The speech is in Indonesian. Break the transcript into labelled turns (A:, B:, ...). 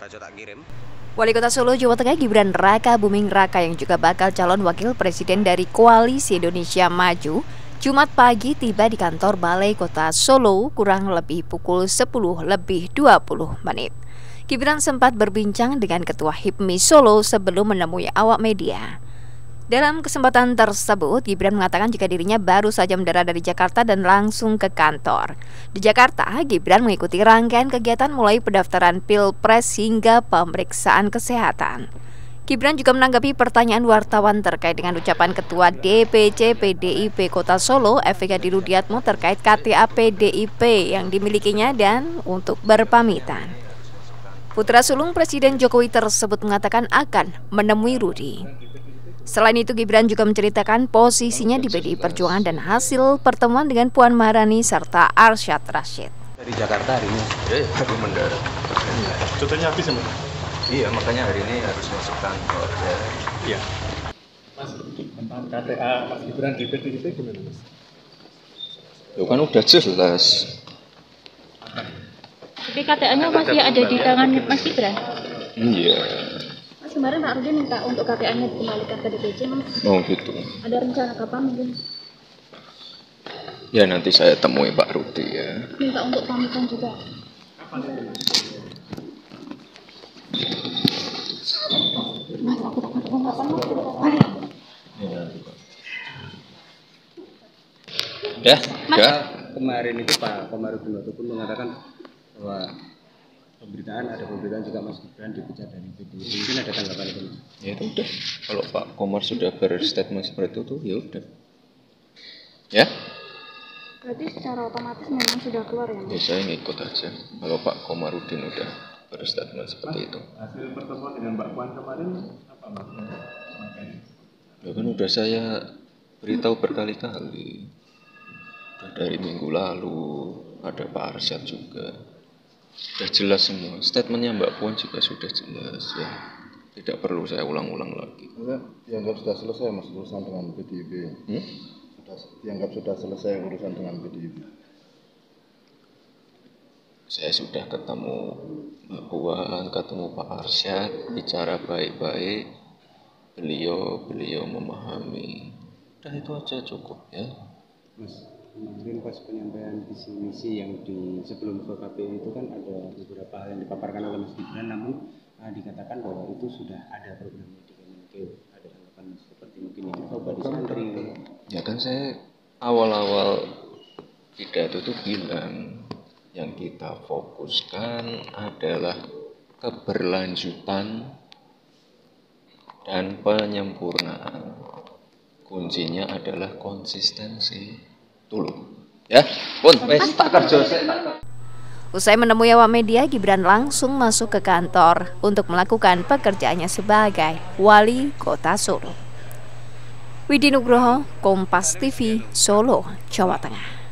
A: aja tak kirim.
B: Wali Kota Solo, Jawa Tengah Gibran Raka Buming Raka yang juga bakal calon wakil presiden dari Koalisi Indonesia Maju, Jumat pagi tiba di kantor Balai Kota Solo kurang lebih pukul 10:20. Gibran sempat berbincang dengan Ketua HIPMI Solo sebelum menemui awak media. Dalam kesempatan tersebut, Gibran mengatakan jika dirinya baru saja mendarat dari Jakarta dan langsung ke kantor. Di Jakarta, Gibran mengikuti rangkaian kegiatan mulai pendaftaran Pilpres hingga pemeriksaan kesehatan. Gibran juga menanggapi pertanyaan wartawan terkait dengan ucapan Ketua DPC PDIP Kota Solo, F.Eka Dirudiatmo terkait KTA PDIP yang dimilikinya dan untuk berpamitan. Putra sulung Presiden Jokowi tersebut mengatakan akan menemui Rudi. Selain itu, Gibran juga menceritakan posisinya di PDI Perjuangan dan hasil pertemuan dengan Puan Maharani serta Arsyad Rashid.
A: Dari Jakarta hari ini, baru mendarat.
C: Contohnya habis ya, Mas?
A: Iya, makanya hari ini harus masuk kantor.
C: Iya. Mas, tentang KTA Mas Gibran di PDIP gimana, Mas?
D: Ya kan udah jelas.
E: Tapi KTA-nya masih ada di tangan Mas Gibran?
D: Iya.
E: Kemarin Pak Rudi minta untuk KTA-nya dikembalikan ke DPC, Mas.
D: Oh gitu.
E: Ada rencana kapan mungkin?
D: Ya nanti saya temui Pak Rudi ya.
E: Minta untuk pamitan juga. Mas, aku takut kapan, Mas?
D: Ya, ya.
A: Kemarin itu Pak Komarudin Watubun mengatakan bahwa ada pemberitaan juga Mas Gibran dipecat dari PDIP. Mungkin ada tanggapan itu?
D: Ya itu udah. Kalau Pak Komar sudah berstatement seperti itu, ya udah. Ya.
E: Berarti secara otomatis memang sudah keluar ya, Mas?
D: Ya saya ngikut aja. Kalau Pak Komarudin udah berstatement seperti itu.
C: Hasil pertemuan dengan Mbak Puan kemarin apa, Mas?
D: Ya kan udah saya beritahu berkali-kali. Udah dari minggu lalu ada Pak Arsyad juga. Sudah jelas semua. Statementnya Mbak Puan juga sudah jelas ya. Tidak perlu saya ulang-ulang lagi.
F: Dianggap sudah selesai Mas urusan dengan PDIP. Dianggap sudah selesai urusan dengan PDIP.
D: Saya sudah ketemu Mbak Puan, ketemu Pak Arsyad, bicara baik-baik. Beliau memahami. Udah itu aja cukup ya.
A: Mas, kemarin pas penyampaian visi misi yang di sebelum ke KPU itu kan ada beberapa hal yang dipaparkan oleh Mas Gibran, namun dikatakan bahwa itu sudah ada programnya di Kemenkeu. Ada tanggapan seperti mungkin yang coba di santri.
D: Ya kan saya awal-awal pidato itu bilang yang kita fokuskan adalah keberlanjutan dan penyempurnaan. Kuncinya adalah konsistensi. Dulu ya, Pun, wes tak kerja.
B: Usai menemui awak media, Gibran langsung masuk ke kantor untuk melakukan pekerjaannya sebagai Wali Kota Solo. Widi Nugroho, Kompas TV, Solo, Jawa Tengah.